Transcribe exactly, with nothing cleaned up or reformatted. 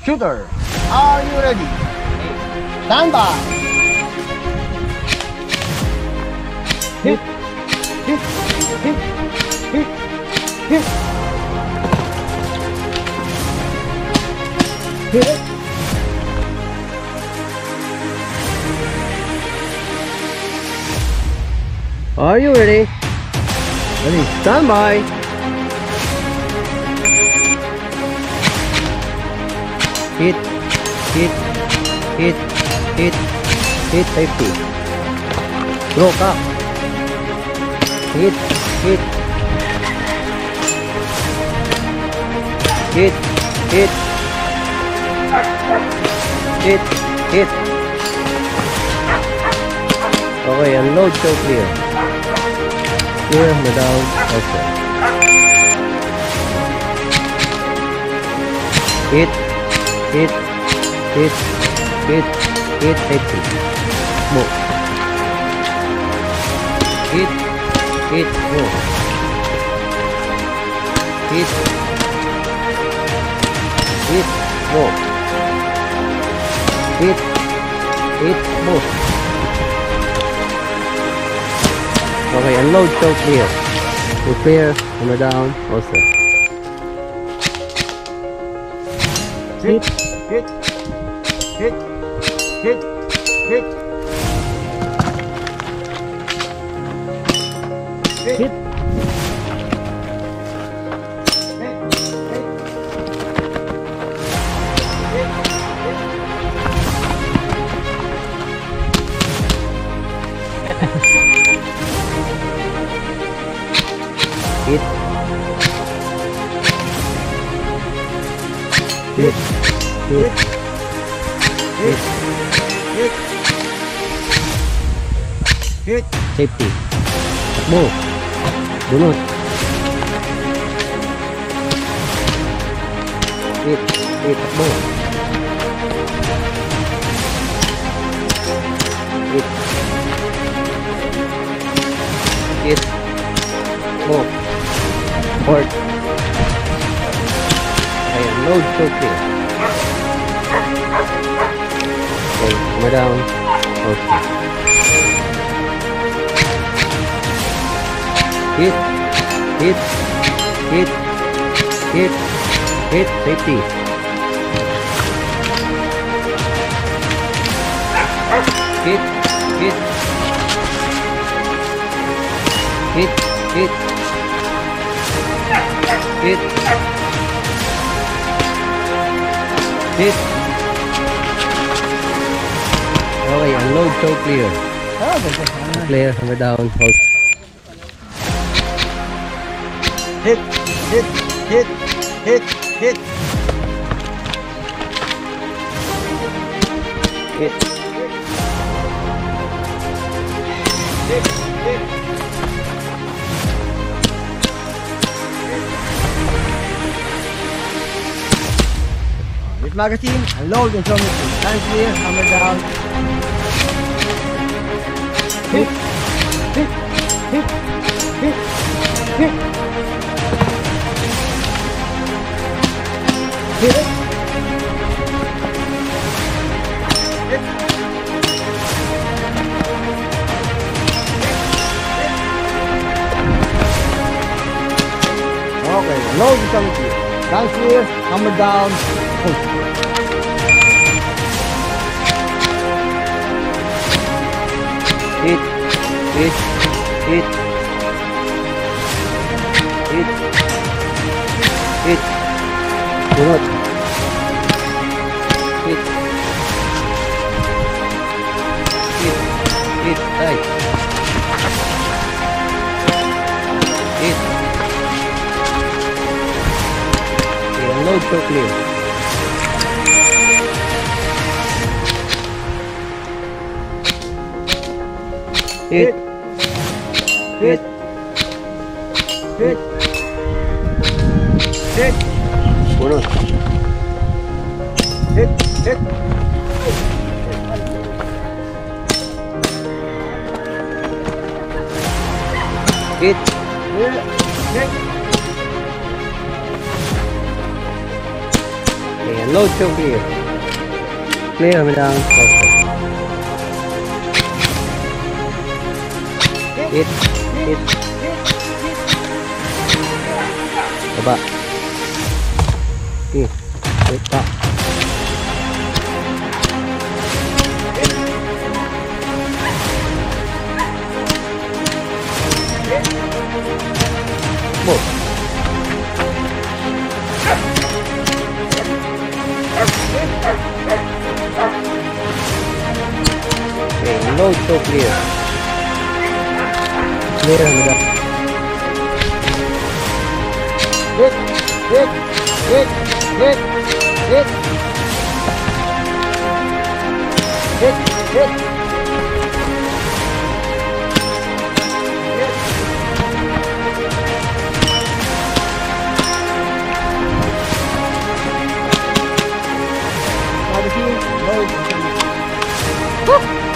Shooter, are you ready? Stand by. Hit, hit, hit, hit, hit. Hit. Are you ready? Ready, stand by. Hit, hit, hit, hit, hit, safety. Throw ka. Hit, hit. Hit, hit. Hit, hit. Okay, unload, so clear. Clear, madam. Okay. Hit, hit, hit, hit, hit, safety. Move. Hit, hit, move. Hit, hit, move. Hit, hit, move. Okay, unload, so clear. Go clear, hammer down, also. Hit, hit, hit, hit, hit, hit, hit. Hit, hit, hit, hit, hit, hit, safety. Takbo, bunot. Hit, hit, takbo. Hit, hit, takbo. Port. Okay, load, so clear. Okay, hammer down. Okay. Hit, hit, hit, hit, hit, safety. Hit, hit, hit, hit. Hit, hit. Okay, unload, so clear. Clear, hammer down, hold. Hit, hit, hit, hit, hit. Hit, hit, hit. This magazine, unload and throw it. Stand clear, hammer down. Hit, hit, hit, hit, hit. Hit it. Hit. Okay, load and throw it. Stand clear, hammer down. Push. Hit, hit, hit, hit, hit, bunot, hit, hit, hit, right, hit, okay, unload, so clear. Hit, hit, hit, hit, bunot, hit, hit, hit, hit, hit. Okay, load show clear. Clear Hamidang. Hit, hit. Baba. Okay, hit pa. Move. Okay, load show clear. Clear Hamidang. Hit, hit, hit, hit, hit, hit, hit. Load.